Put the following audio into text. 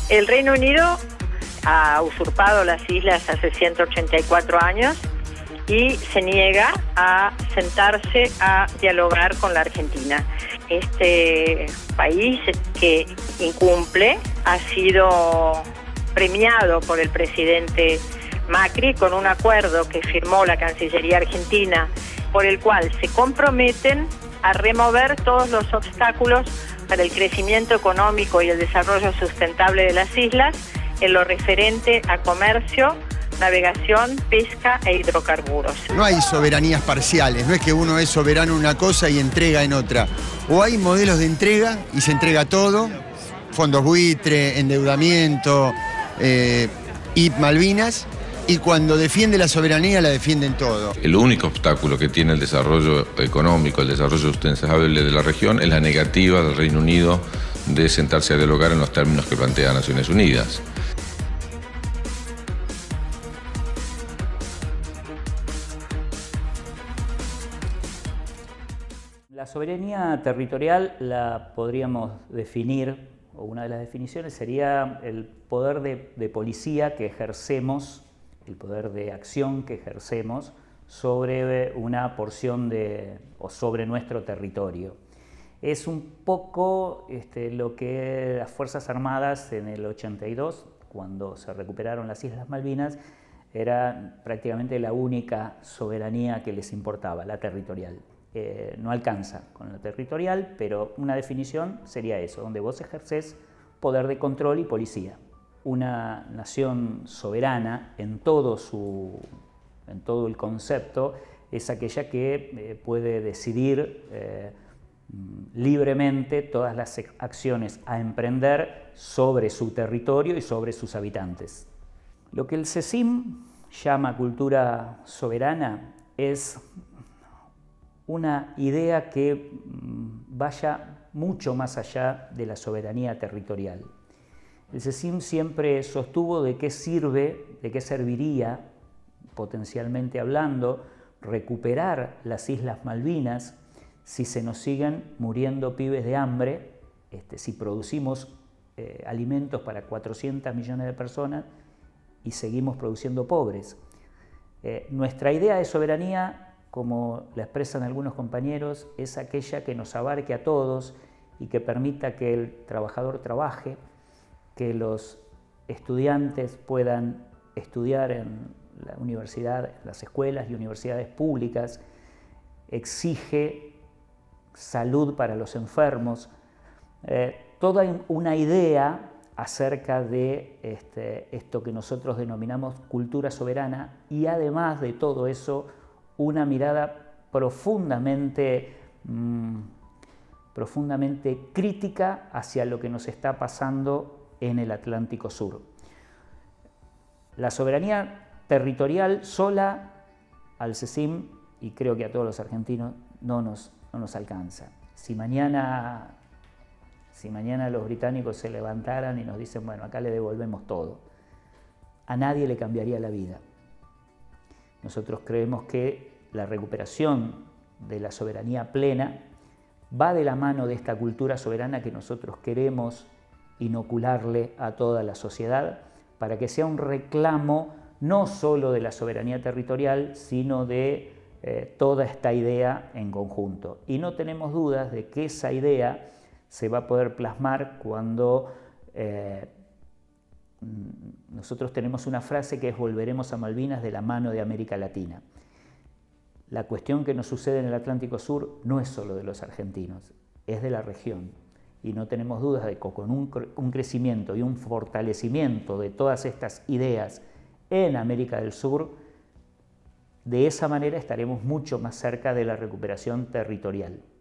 El Reino Unido ha usurpado las islas hace 184 años y se niega a sentarse a dialogar con la Argentina. Este país que incumple ha sido premiado por el presidente Macri con un acuerdo que firmó la Cancillería Argentina, por el cual se comprometen a remover todos los obstáculos para el crecimiento económico y el desarrollo sustentable de las islas en lo referente a comercio, navegación, pesca e hidrocarburos. No hay soberanías parciales, no es que uno es soberano en una cosa y entrega en otra. O hay modelos de entrega y se entrega todo, fondos buitre, endeudamiento y Malvinas, y cuando defiende la soberanía la defienden todo. El único obstáculo que tiene el desarrollo económico, el desarrollo sustentable de la región es la negativa del Reino Unido de sentarse a dialogar en los términos que plantea Naciones Unidas. La soberanía territorial la podríamos definir, o una de las definiciones sería el poder de policía que ejercemos, el poder de acción que ejercemos sobre una porción o sobre nuestro territorio. Es un poco lo que las Fuerzas Armadas en el 82, cuando se recuperaron las Islas Malvinas, era prácticamente la única soberanía que les importaba, la territorial. No alcanza con la territorial, pero una definición sería eso, donde vos ejercés poder de control y policía. Una nación soberana en todo el concepto es aquella que puede decidir libremente todas las acciones a emprender sobre su territorio y sobre sus habitantes. Lo que el CECIM llama cultura soberana es una idea que vaya mucho más allá de la soberanía territorial. El CECIM siempre sostuvo de qué serviría, potencialmente hablando, recuperar las Islas Malvinas si se nos siguen muriendo pibes de hambre, si producimos alimentos para 400 millones de personas y seguimos produciendo pobres. Nuestra idea de soberanía, como la expresan algunos compañeros, es aquella que nos abarque a todos y que permita que el trabajador trabaje, que los estudiantes puedan estudiar en la universidad, en las escuelas y universidades públicas, exige salud para los enfermos, toda una idea acerca de esto que nosotros denominamos cultura soberana, y además de todo eso, una mirada profundamente crítica hacia lo que nos está pasando en el Atlántico Sur. La soberanía territorial sola al CECIM, y creo que a todos los argentinos, no nos alcanza. Si mañana los británicos se levantaran y nos dicen, bueno, acá le devolvemos todo, a nadie le cambiaría la vida. Nosotros creemos que la recuperación de la soberanía plena va de la mano de esta cultura soberana que nosotros queremos inocularle a toda la sociedad, para que sea un reclamo no solo de la soberanía territorial, sino de toda esta idea en conjunto. Y no tenemos dudas de que esa idea se va a poder plasmar cuando nosotros tenemos una frase que es: volveremos a Malvinas de la mano de América Latina. La cuestión que nos sucede en el Atlántico Sur no es solo de los argentinos, es de la región. Y no tenemos dudas de que con un crecimiento y un fortalecimiento de todas estas ideas en América del Sur, de esa manera estaremos mucho más cerca de la recuperación territorial.